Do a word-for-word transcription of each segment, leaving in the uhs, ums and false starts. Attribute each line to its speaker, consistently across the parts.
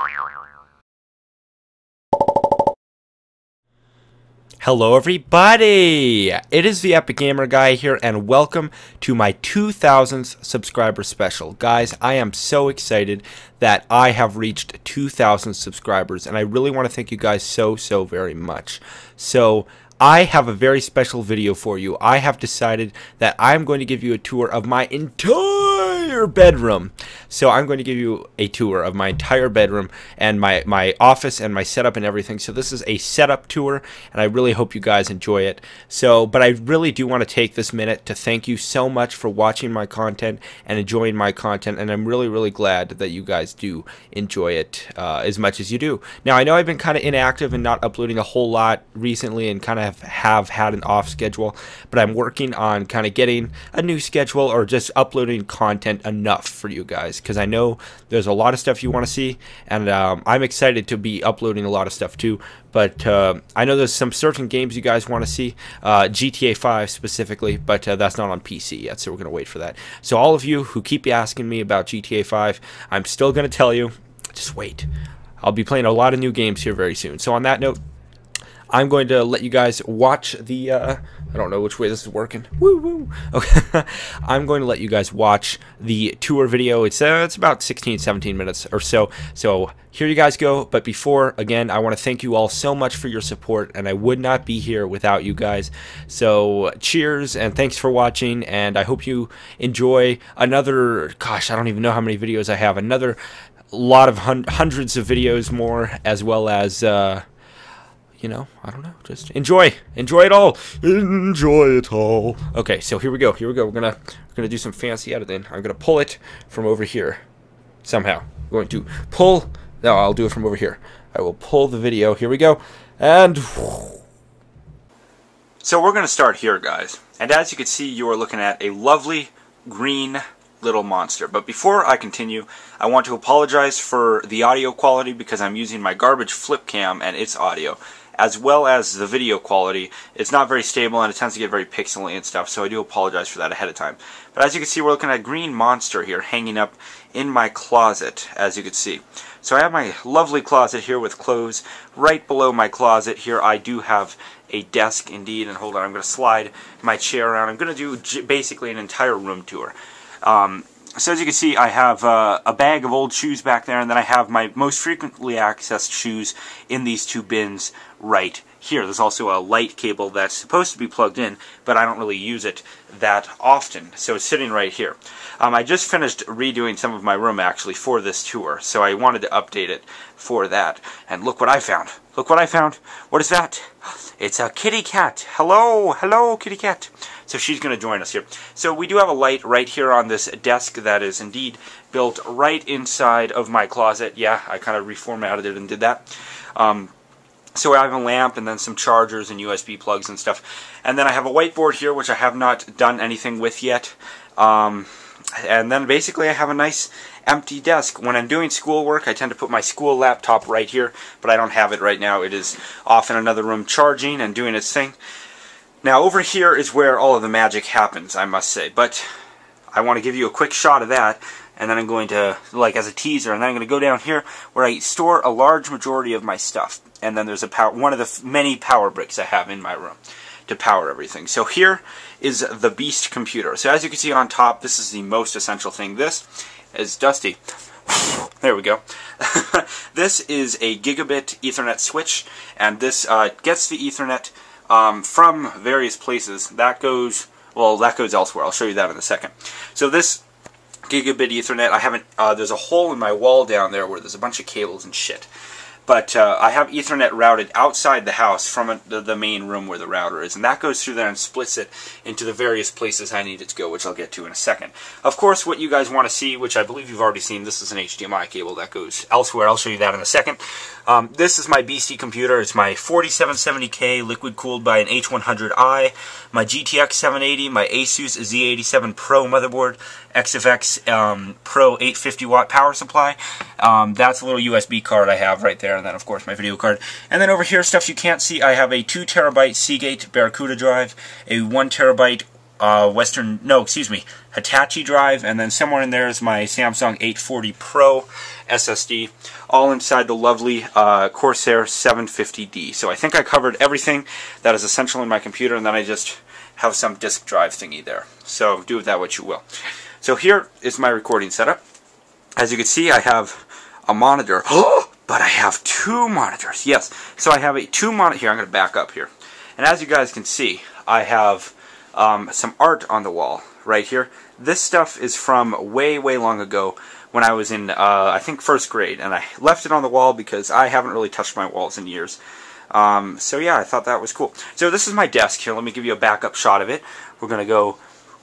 Speaker 1: Hello everybody! It is the Epic Gamer Guy here, and welcome to my two thousandth subscriber special. Guys, I am so excited that I have reached two thousand subscribers, and I really want to thank you guys so, so very much. So, I have a very special video for you. I have decided that I'm going to give you a tour of my entire bedroom. So I'm going to give you a tour of my entire bedroom and my, my office and my setup and everything. So this is a setup tour, and I really hope you guys enjoy it. So, but I really do want to take this minute to thank you so much for watching my content and enjoying my content, and I'm really, really glad that you guys do enjoy it uh, as much as you do. Now, I know I've been kind of inactive and not uploading a whole lot recently and kind of Have, have had an off schedule, but I'm working on kind of getting a new schedule or just uploading content enough for you guys, because I know there's a lot of stuff you want to see, and um, I'm excited to be uploading a lot of stuff too. But uh, I know there's some certain games you guys want to see, uh, G T A five specifically, but uh, that's not on P C yet, so we're going to wait for that. So all of you who keep asking me about G T A five, I'm still going to tell you, just wait. I'll be playing a lot of new games here very soon. So on that note, I'm going to let you guys watch the, uh, I don't know which way this is working. Woo woo. Okay. I'm going to let you guys watch the tour video. It's, uh, it's about sixteen, seventeen minutes or so. So here you guys go. But before, again, I want to thank you all so much for your support, and I would not be here without you guys. So cheers, and thanks for watching, and I hope you enjoy another, gosh, I don't even know how many videos I have. Another lot of hun hundreds of videos more, as well as, uh, you know, I don't know, just enjoy, enjoy it all, enjoy it all. Okay, so here we go, here we go, we're gonna, we're gonna do some fancy editing. I'm gonna pull it from over here, somehow. I'm going to pull, no, I'll do it from over here. I will pull the video, here we go, and... So we're gonna start here, guys, and as you can see, you are looking at a lovely green little monster. But before I continue, I want to apologize for the audio quality, because I'm using my garbage flip cam and its audio, as well as the video quality. It's not very stable, and it tends to get very pixely and stuff, so I do apologize for that ahead of time. But as you can see, we're looking at a green monster here hanging up in my closet, as you can see. So I have my lovely closet here with clothes. Right below my closet here, I do have a desk indeed, and hold on, I'm going to slide my chair around. I'm going to do j basically an entire room tour. Um, so as you can see, I have uh, a bag of old shoes back there, and then I have my most frequently accessed shoes in these two bins right here. There's also a light cable that's supposed to be plugged in, but I don't really use it that often, so it's sitting right here. Um, I just finished redoing some of my room, actually, for this tour, so I wanted to update it for that. And look what I found. Look what I found. What is that? It's a kitty cat. Hello, hello, kitty cat. So she's going to join us here. So we do have a light right here on this desk that is indeed built right inside of my closet. Yeah, I kind of reformatted it and did that. Um, so I have a lamp and then some chargers and U S B plugs and stuff. And then I have a whiteboard here, which I have not done anything with yet. Um, and then basically I have a nice empty desk. When I'm doing schoolwork, I tend to put my school laptop right here, but I don't have it right now. It is off in another room charging and doing its thing. Now over here is where all of the magic happens, I must say, but I want to give you a quick shot of that, and then I'm going to, like as a teaser, and then I'm going to go down here where I store a large majority of my stuff, and then there's a power, one of the f many power bricks I have in my room to power everything. So here is the Beast computer. So as you can see on top, this is the most essential thing. This is Dusty. There we go. This is a gigabit Ethernet switch, and this uh, gets the Ethernet Um, from various places. That goes, well, that goes elsewhere. I'll show you that in a second. So this gigabit Ethernet, I haven't, uh, there's a hole in my wall down there where there's a bunch of cables and shit. But uh, I have Ethernet routed outside the house from a, the, the main room where the router is, and that goes through there and splits it into the various places I need it to go, which I'll get to in a second. Of course, what you guys want to see, which I believe you've already seen, this is an H D M I cable that goes elsewhere. I'll show you that in a second. Um, this is my Beastie computer. It's my forty-seven seventy K liquid-cooled by an H one hundred i, my G T X seven eighty, my Asus Z eighty-seven Pro motherboard, X F X um, Pro eight hundred fifty watt power supply. Um, that's a little U S B card I have right there, and then of course my video card. And then over here, stuff you can't see, I have a two terabyte Seagate Barracuda drive, a one terabyte uh, Western, no, excuse me, Hitachi drive, and then somewhere in there is my Samsung eight forty Pro S S D, all inside the lovely uh, Corsair seven fifty D. So I think I covered everything that is essential in my computer, and then I just have some disk drive thingy there. So do with that what you will. So here is my recording setup. As you can see, I have a monitor. But I have two monitors. Yes. So I have a two monitor here. I'm going to back up here. And as you guys can see, I have um, some art on the wall right here. This stuff is from way, way long ago when I was in, uh, I think, first grade. And I left it on the wall because I haven't really touched my walls in years. Um, so yeah, I thought that was cool. So this is my desk here. Let me give you a backup shot of it. We're going to go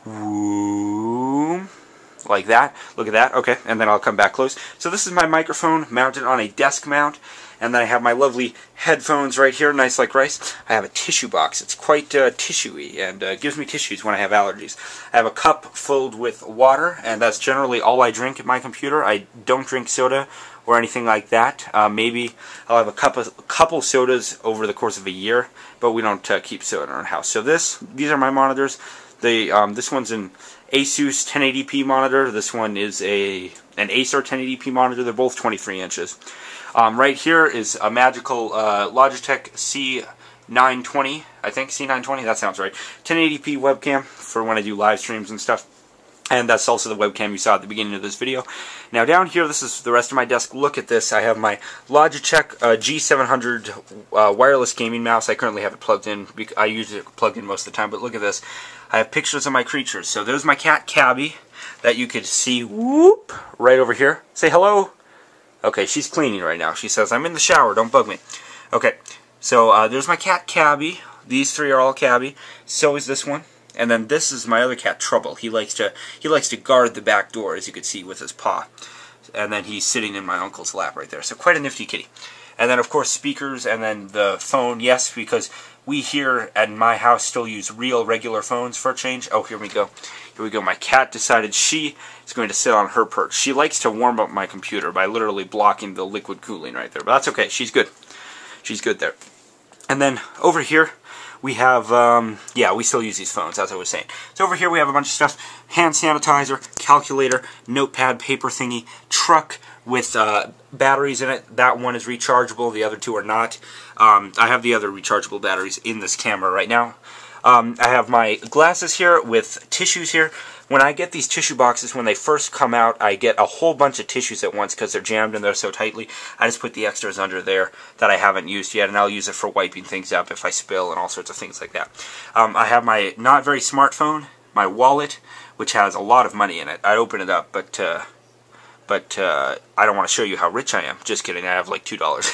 Speaker 1: whoom, like that. Look at that. Okay, and then I'll come back close. So this is my microphone mounted on a desk mount, and then I have my lovely headphones right here, nice like rice. I have a tissue box. It's quite uh, tissuey, and uh, gives me tissues when I have allergies. I have a cup filled with water, and that's generally all I drink at my computer. I don't drink soda or anything like that. Uh, maybe I'll have a couple, a couple sodas over the course of a year, but we don't uh, keep soda in our house. So this, these are my monitors. The um, this one's an Asus ten eighty p monitor. This one is a an Acer ten eighty p monitor. They're both twenty-three inches. Um, right here is a magical uh, Logitech C nine twenty, I think, C nine twenty, that sounds right. ten eighty p webcam for when I do live streams and stuff. And that's also the webcam you saw at the beginning of this video. Now down here, this is the rest of my desk. Look at this. I have my Logitech uh, G seven hundred uh, wireless gaming mouse. I currently have it plugged in. I use it plugged in most of the time, but look at this. I have pictures of my creatures. So there's my cat, Cabby, that you could see, whoop, right over here. Say hello. Okay, she's cleaning right now. She says, I'm in the shower, don't bug me. Okay, so uh, there's my cat, Cabby. These three are all Cabby. So is this one. And then this is my other cat, Trouble. He likes to he likes to guard the back door, as you can see, with his paw. And then he's sitting in my uncle's lap right there. So quite a nifty kitty. And then, of course, speakers, and then the phone. Yes, because we here at my house still use real, regular phones for a change. Oh, here we go. Here we go. My cat decided she is going to sit on her perch. She likes to warm up my computer by literally blocking the liquid cooling right there. But that's okay. She's good. She's good there. And then over here, we have, um, yeah, we still use these phones, as I was saying. So over here we have a bunch of stuff. Hand sanitizer, calculator, notepad, paper thingy, truck with uh, batteries in it. That one is rechargeable. The other two are not. Um, I have the other rechargeable batteries in this camera right now. Um, I have my glasses here with tissues here. When I get these tissue boxes, when they first come out, I get a whole bunch of tissues at once because they're jammed in there so tightly. I just put the extras under there that I haven't used yet, and I'll use it for wiping things up if I spill and all sorts of things like that. Um, I have my not very smartphone, my wallet, which has a lot of money in it. I open it up, but uh, but uh, I don't want to show you how rich I am. Just kidding, I have like two dollars.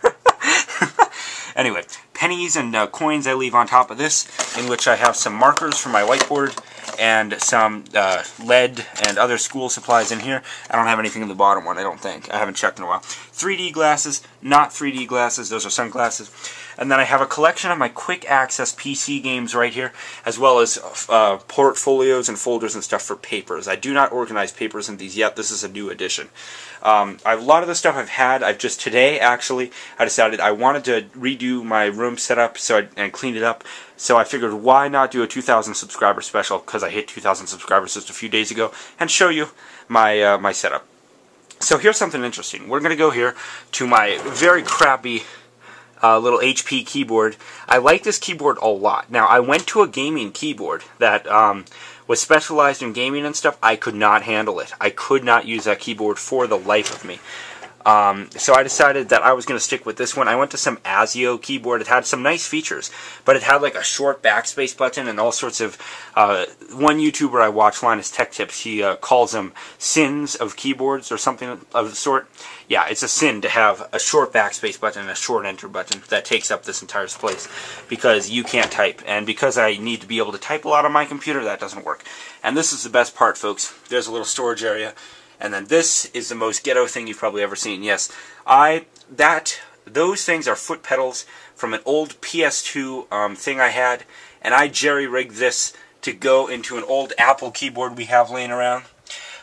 Speaker 1: Anyway, pennies and uh, coins I leave on top of this, in which I have some markers for my whiteboard and some uh, lead and other school supplies in here. I don't have anything in the bottom one, I don't think. I haven't checked in a while. three D glasses, not three D glasses, those are sunglasses. And then I have a collection of my quick access P C games right here, as well as uh, portfolios and folders and stuff for papers. I do not organize papers in these yet. This is a new addition. Um, I, a lot of the stuff I've had, I've just today actually, I decided I wanted to redo my room setup so I, and clean it up. So I figured why not do a two thousand subscriber special, because I hit two thousand subscribers just a few days ago, and show you my, uh, my setup. So here's something interesting. We're going to go here to my very crappy Uh, little H P keyboard. I like this keyboard a lot. Now, I went to a gaming keyboard that um, was specialized in gaming and stuff. I could not handle it. I could not use that keyboard for the life of me. Um, so I decided that I was going to stick with this one. I went to some ASIO keyboard. It had some nice features, but it had like a short backspace button and all sorts of... Uh, one YouTuber I watch, Linus Tech Tips, he uh, calls them sins of keyboards or something of the sort. Yeah, it's a sin to have a short backspace button and a short enter button that takes up this entire space because you can't type. And because I need to be able to type a lot on my computer, that doesn't work. And this is the best part, folks. There's a little storage area. And then this is the most ghetto thing you've probably ever seen. Yes, I that those things are foot pedals from an old P S two um, thing I had, and I jerry-rigged this to go into an old Apple keyboard we have laying around.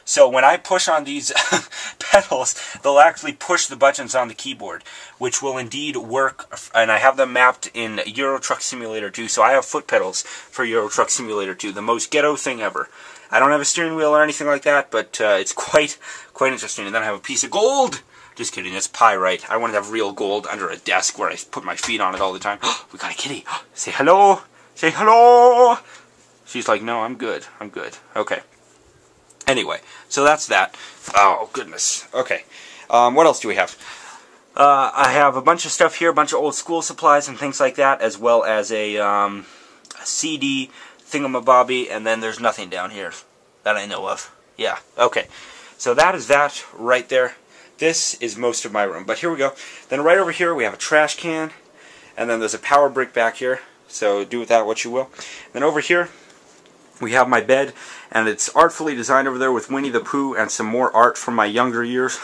Speaker 1: So when I push on these pedals, they'll actually push the buttons on the keyboard, which will indeed work, and I have them mapped in Euro Truck Simulator two, so I have foot pedals for Euro Truck Simulator two, the most ghetto thing ever. I don't have a steering wheel or anything like that, but uh, it's quite, quite interesting. And then I have a piece of gold! Just kidding, it's pyrite. I wanted to have real gold under a desk where I put my feet on it all the time. We got a kitty! Say hello! Say hello! She's like, no, I'm good, I'm good. Okay. Anyway, so that's that. Oh, goodness. Okay. Um, what else do we have? Uh, I have a bunch of stuff here, a bunch of old school supplies and things like that, as well as a, um, a C D thingamabobby, and then there's nothing down here that I know of. Yeah, okay. So that is that right there. This is most of my room, but here we go. Then right over here we have a trash can, and then there's a power brick back here, so do with that what you will. Then over here we have my bed, and it's artfully designed over there with Winnie the Pooh and some more art from my younger years.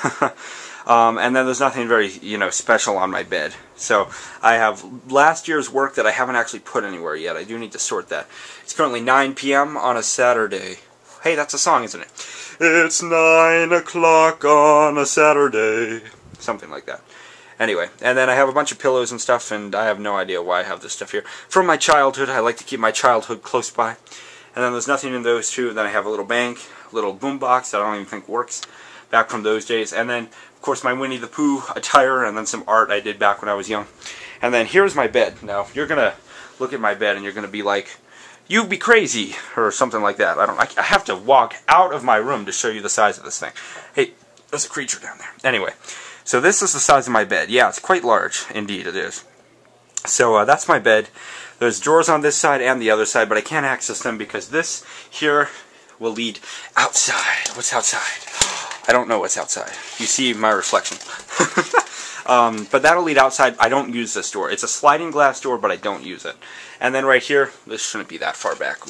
Speaker 1: um, and then there's nothing very, you know, special on my bed. So I have last year's work that I haven't actually put anywhere yet. I do need to sort that. It's currently nine P M on a Saturday. Hey, that's a song, isn't it? It's nine o'clock on a Saturday. Something like that. Anyway, and then I have a bunch of pillows and stuff, and I have no idea why I have this stuff here. From my childhood, I like to keep my childhood close by. And then there's nothing in those two. Then I have a little bank, a little boombox that I don't even think works, back from those days. And then, of course, my Winnie the Pooh attire, and then some art I did back when I was young. And then here's my bed. Now, you're going to look at my bed, and you're going to be like, you'd be crazy, or something like that. I don't. I have to walk out of my room to show you the size of this thing. Hey, there's a creature down there. Anyway, so this is the size of my bed. Yeah, it's quite large. Indeed, it is. So uh, that's my bed. There's drawers on this side and the other side, but I can't access them because this here will lead outside. What's outside? I don't know what's outside. You see my reflection. um, but that'll lead outside. I don't use this door. It's a sliding glass door, but I don't use it. And then right here, this shouldn't be that far back,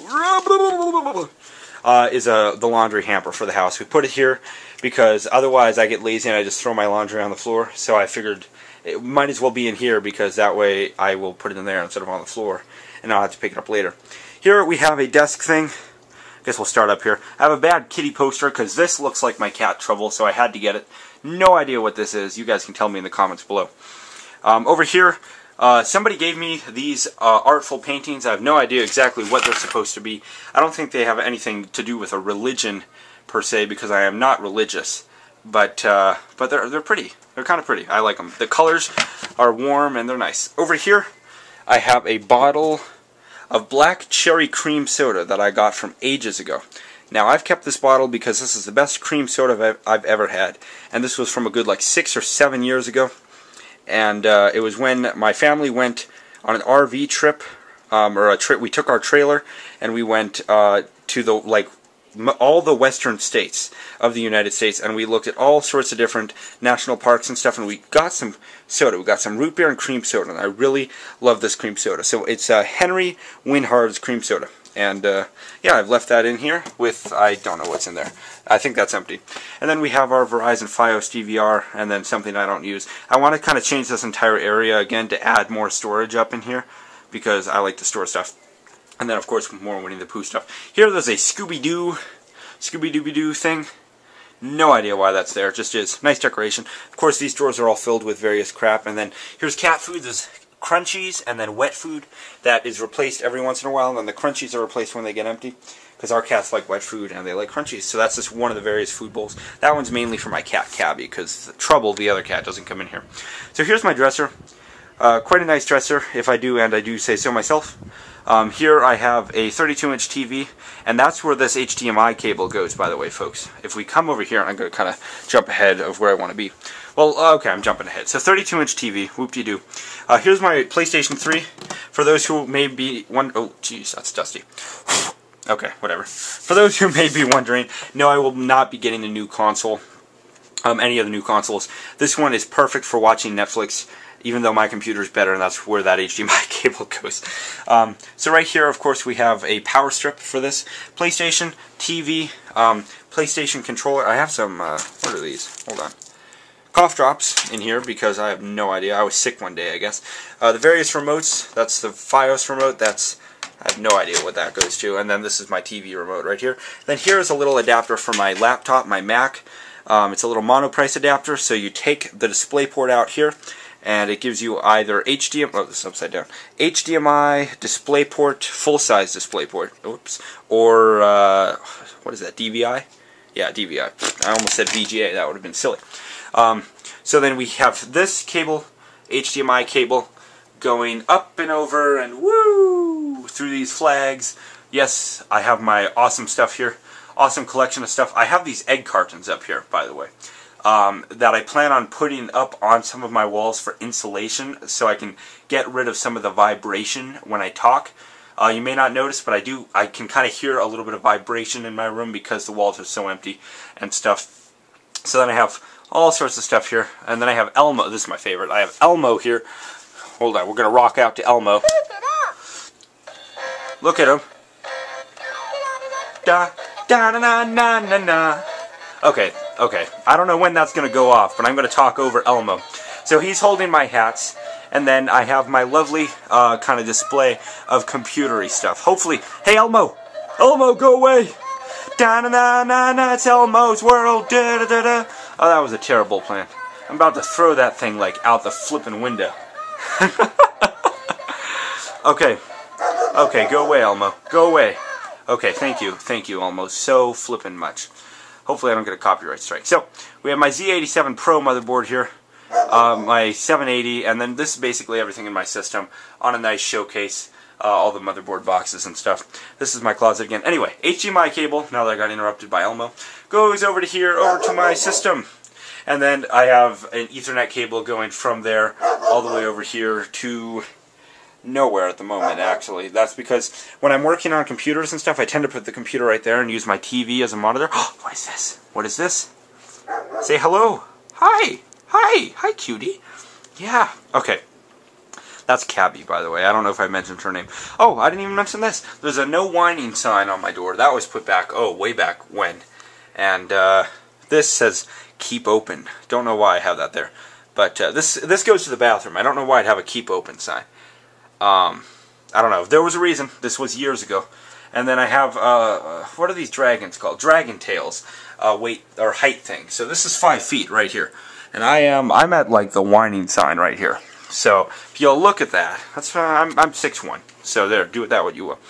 Speaker 1: uh, is a, the laundry hamper for the house. We put it here because otherwise I get lazy and I just throw my laundry on the floor. So I figured it might as well be in here because that way I will put it in there instead of on the floor, and I'll have to pick it up later. Here we have a desk thing. I guess we'll start up here. I have a bad kitty poster because this looks like my cat Trouble, so I had to get it. No idea what this is. You guys can tell me in the comments below. Um, over here, uh, somebody gave me these uh, artful paintings. I have no idea exactly what they're supposed to be. I don't think they have anything to do with a religion per se because I am not religious. But uh, but they're they're pretty. They're kind of pretty. I like them. The colors are warm and they're nice. Over here, I have a bottle of black cherry cream soda that I got from ages ago. Now I've kept this bottle because this is the best cream soda I've ever had, and this was from a good like six or seven years ago. And uh, it was when my family went on an R V trip, um, or a trip. We took our trailer and we went uh, to the like. all the western states of the United States, and we looked at all sorts of different national parks and stuff, and we got some soda. We got some root beer and cream soda, and I really love this cream soda. So it's uh, Henry Winhard's cream soda, and uh, yeah, I've left that in here with, I don't know what's in there. I think that's empty. And then we have our Verizon Fios D V R, and then something I don't use. I want to kind of change this entire area again to add more storage up in here, because I like to store stuff. And then, of course, more Winnie the Pooh stuff. Here, there's a Scooby-Doo, Scooby-Dooby-Doo thing. No idea why that's there. It just is. Nice decoration. Of course, these drawers are all filled with various crap. And then here's cat food. There's Crunchies and then wet food that is replaced every once in a while. And then the Crunchies are replaced when they get empty. Because our cats like wet food and they like Crunchies. So that's just one of the various food bowls. That one's mainly for my cat, Cabby, because Trouble, the other cat, doesn't come in here. So here's my dresser. Uh, quite a nice dresser, if I do, and I do say so myself. Um, here I have a thirty-two inch T V, and that's where this H D M I cable goes, by the way, folks. If we come over here, I'm going to kind of jump ahead of where I want to be. Well, okay, I'm jumping ahead. So thirty-two inch T V, whoop-de-doo. Uh, here's my PlayStation three. For those who may be one, oh, jeez, that's dusty. Okay, whatever. For those who may be wondering, no, I will not be getting a new console. Um, any of the new consoles. This one is perfect for watching Netflix, even though my computer is better, and that's where that H D M I cable goes. Um, so right here, of course, we have a power strip for this. PlayStation, T V, um, PlayStation controller. I have some, uh, what are these? Hold on. Cough drops in here because I have no idea. I was sick one day, I guess. Uh, the various remotes, that's the Fios remote. That's, I have no idea what that goes to. And then this is my T V remote right here. Then here's a little adapter for my laptop, my Mac. Um, it's a little monoprice adapter, so you take the display port out here, and it gives you either H D M I, oh, this is upside down, H D M I, DisplayPort, full-size DisplayPort, oops, or, uh, what is that, D V I? Yeah, D V I. I almost said V G A, that would have been silly. Um, so then we have this cable, H D M I cable, going up and over and woo through these flags. Yes, I have my awesome stuff here, awesome collection of stuff. I have these egg cartons up here, by the way, um, that I plan on putting up on some of my walls for insulation, so I can get rid of some of the vibration when I talk. Uh, you may not notice, but I do. I can kind of hear a little bit of vibration in my room because the walls are so empty and stuff. So then I have all sorts of stuff here, and then I have Elmo. This is my favorite. I have Elmo here. Hold on, we're gonna rock out to Elmo. Look at him. Da da na na na na na. Okay, okay. I don't know when that's gonna go off, but I'm gonna talk over Elmo. So he's holding my hats, and then I have my lovely uh, kind of display of computery stuff. Hopefully, hey Elmo, Elmo, go away. Da na na na na. It's Elmo's world. Da da da da. Oh, that was a terrible plan. I'm about to throw that thing like out the flippin' window. Okay, okay, go away, Elmo. Go away. Okay, thank you, thank you, Elmo, so flippin' much. Hopefully I don't get a copyright strike. So, we have my Z eighty-seven Pro motherboard here, uh, my seven eighty, and then this is basically everything in my system on a nice showcase, uh, all the motherboard boxes and stuff. This is my closet again. Anyway, H D M I cable, now that I got interrupted by Elmo, goes over to here, over to my system. And then I have an Ethernet cable going from there all the way over here to nowhere at the moment, actually. That's because when I'm working on computers and stuff, I tend to put the computer right there and use my T V as a monitor. What is this? What is this? Say hello. Hi. Hi. Hi, cutie. Yeah. Okay. That's Cabby, by the way. I don't know if I mentioned her name. Oh, I didn't even mention this. There's a no whining sign on my door. That was put back, oh, way back when. And uh, this says, keep open. Don't know why I have that there. But uh, this this goes to the bathroom. I don't know why I'd have a keep open sign. Um, I don't know. There was a reason. This was years ago. And then I have, uh, what are these dragons called? Dragon tails. Uh, weight, or height thing. So this is five feet right here. And I am, I'm at like the whining sign right here. So, if you'll look at that, that's, uh, I'm, I'm six one. So there, do with that what you will.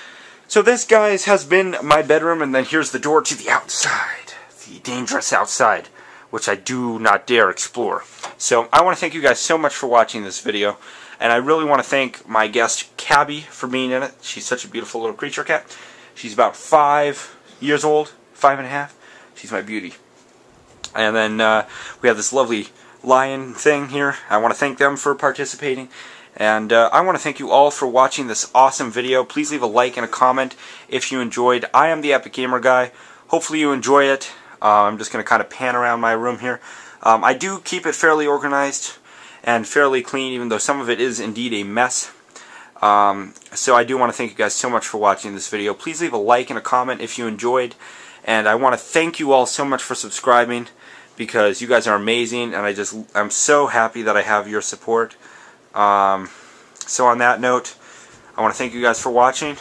Speaker 1: So this, guys, has been my bedroom, and then here's the door to the outside. The dangerous outside, which I do not dare explore. So, I want to thank you guys so much for watching this video. And I really want to thank my guest, Cabby, for being in it. She's such a beautiful little creature cat. She's about five years old, five and a half. She's my beauty. And then uh, we have this lovely lion thing here. I want to thank them for participating. And uh, I want to thank you all for watching this awesome video. Please leave a like and a comment if you enjoyed. I am the Epic Gamer Guy. Hopefully you enjoy it. Uh, I'm just going to kind of pan around my room here. Um, I do keep it fairly organized and fairly clean, even though some of it is indeed a mess. Um, so I do want to thank you guys so much for watching this video. Please leave a like and a comment if you enjoyed. And I want to thank you all so much for subscribing, because you guys are amazing, and I just, I'm so happy that I have your support. Um, so on that note, I want to thank you guys for watching.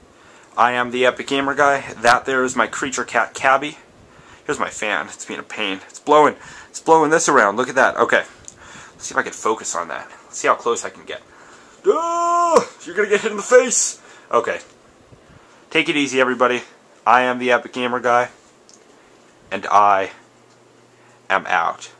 Speaker 1: I am the Epic Gamer Guy. That there is my creature cat, Cabby. Here's my fan. It's being a pain. It's blowing. It's blowing this around. Look at that. Okay. Let's see if I can focus on that. Let's see how close I can get. Oh, you're going to get hit in the face. Okay. Take it easy, everybody. I am the Epic Gamer Guy. And I am out.